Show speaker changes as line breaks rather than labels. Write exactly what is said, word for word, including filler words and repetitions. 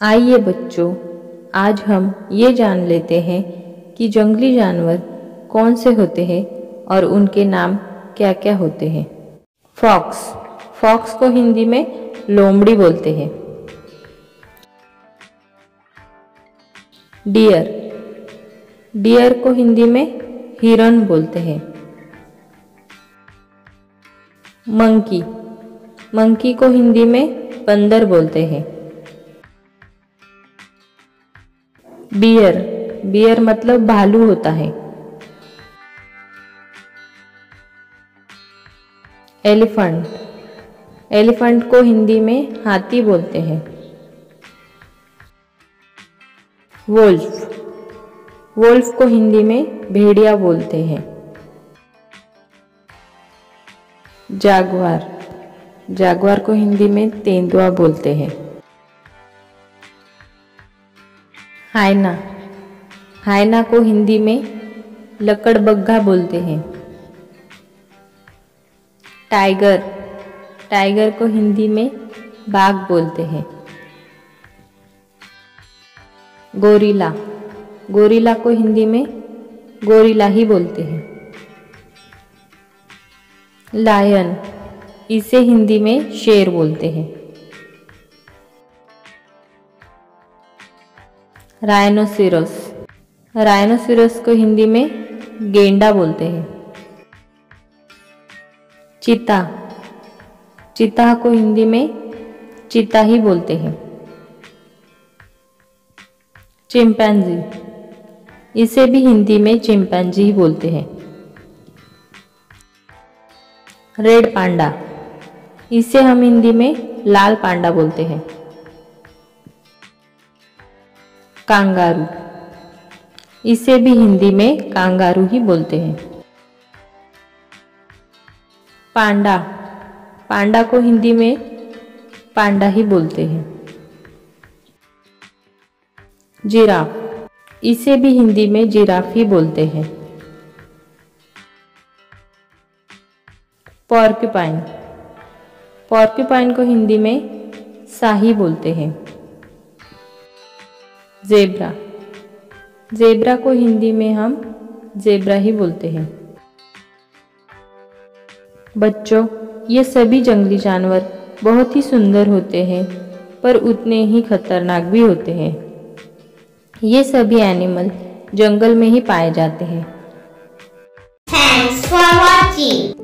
आइए बच्चों, आज हम ये जान लेते हैं कि जंगली जानवर कौन से होते हैं और उनके नाम क्या क्या होते हैं। फॉक्स फॉक्स को हिंदी में लोमड़ी बोलते हैं। डियर डियर को हिंदी में हिरण बोलते हैं। मंकी मंकी को हिंदी में बंदर बोलते हैं। बियर बियर मतलब भालू होता है। एलिफेंट एलिफेंट को हिंदी में हाथी बोलते हैं। वोल्फ वोल्फ को हिंदी में भेड़िया बोलते हैं। जागुआर जागुआर को हिंदी में तेंदुआ बोलते हैं। हायना हायना को हिंदी में लकड़बग्घा बोलते हैं। टाइगर टाइगर को हिंदी में बाघ बोलते हैं। गोरिल्ला गोरिल्ला को हिंदी में गोरिल्ला ही बोलते हैं। लायन इसे हिंदी में शेर बोलते हैं। राइनोसिरस राइनोसिरस को हिंदी में गेंडा बोलते हैं। चीता चीता को हिंदी में चीता ही बोलते हैं। चिंपैंजी इसे भी हिंदी में चिंपैंजी ही बोलते हैं। रेड पांडा इसे हम हिंदी में लाल पांडा बोलते हैं। कांगारू इसे भी हिंदी में कांगारू ही बोलते हैं। पांडा पांडा को हिंदी में पांडा ही बोलते हैं। जिराफ इसे भी हिंदी में जिराफ ही बोलते हैं। पॉर्क्यूपाइन पॉर्क्यूपाइन को हिंदी में शाही बोलते हैं। ज़ेब्रा ज़ेब्रा को हिंदी में हम ज़ेब्रा ही बोलते हैं। बच्चों, ये सभी जंगली जानवर बहुत ही सुंदर होते हैं, पर उतने ही खतरनाक भी होते हैं। ये सभी एनिमल जंगल में ही पाए जाते हैं।
Thanks for watching.